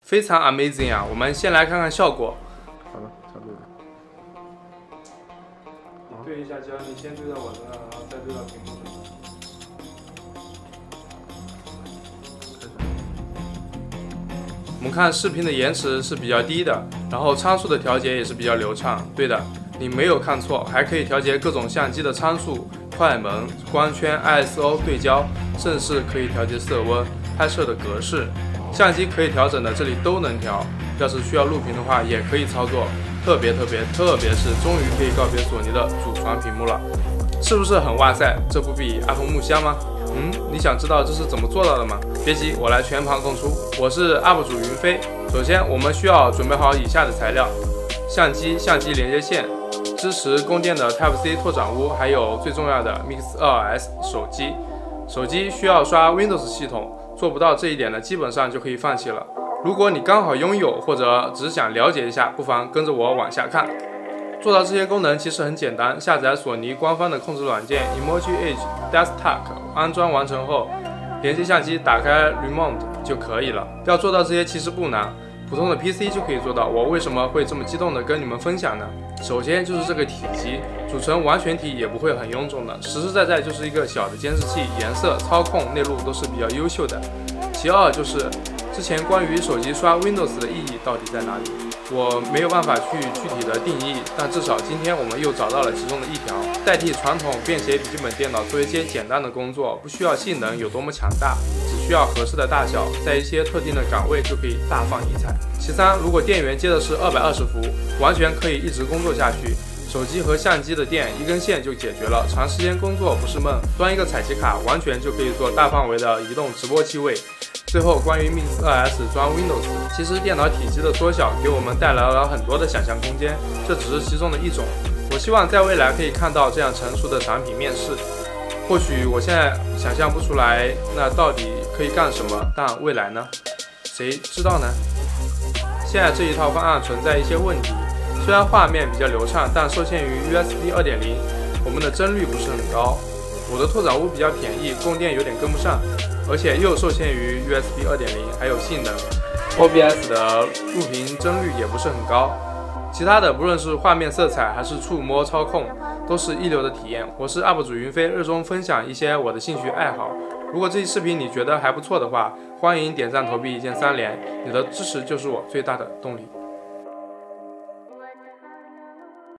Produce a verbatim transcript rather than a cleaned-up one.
非常 amazing 啊！我们先来看看效果。 好了，差不多了。 你对一下焦，你先对到我这，然后再对到屏幕这。我们看视频的延迟是比较低的，然后参数的调节也是比较流畅。对的，你没有看错，还可以调节各种相机的参数、快门、光圈、I S O 对焦，甚至可以调节色温、拍摄的格式。相机可以调整的，这里都能调。要是需要录屏的话，也可以操作。特别特别特别是，终于可以告别索尼的祖传屏幕了，是不是很哇塞？这不比 iPhone 木香吗？嗯，你想知道这是怎么做到的吗？别急，我来全盘供出。我是 U P 主云飞。首先，我们需要准备好以下的材料：相机、相机连接线、支持供电的 Type C 拓展坞，还有最重要的 Mix 二 S 手机。手机需要刷 Windows 系统。做不到这一点的，基本上就可以放弃了。如果你刚好拥有，或者只想了解一下，不妨跟着我往下看。做到这些功能其实很简单，下载索尼官方的控制软件 Emoji Edge Desktop， 安装完成后，连接相机，打开 Remote 就可以了。要做到这些其实不难，普通的 P C 就可以做到。我为什么会这么激动的跟你们分享呢？首先就是这个体积，组成完全体也不会很臃肿的，实实在在就是一个小的监视器，颜色、操控、内录都是比较优秀的。其二就是之前关于手机刷 Windows 的意义到底在哪里，我没有办法去具体的定义，但至少今天我们又找到了其中的一条，代替传统便携笔记本电脑做一些简单的工作，不需要性能有多么强大，只需要合适的大小，在一些特定的岗位就可以大放异彩。其三，如果电源接的是二百二十伏，完全可以一直工作下去。手机和相机的电一根线就解决了，长时间工作不是梦。端一个采集卡，完全就可以做大范围的移动直播机位。最后，关于 Mix 二 S 装 Windows， 其实电脑体积的缩小给我们带来了很多的想象空间，这只是其中的一种。我希望在未来可以看到这样成熟的产品面世。或许我现在想象不出来，那到底可以干什么？但未来呢？谁知道呢？现在这一套方案存在一些问题。虽然画面比较流畅，但受限于 U S B 二点零， 我们的帧率不是很高。我的拓展坞比较便宜，供电有点跟不上，而且又受限于 U S B 二点零， 还有性能 O B S 的录屏帧率也不是很高。其他的不论是画面色彩还是触摸操控，都是一流的体验。我是 U P 主云飞，热衷分享一些我的兴趣爱好。如果这期视频你觉得还不错的话，欢迎点赞投币一键三连，你的支持就是我最大的动力。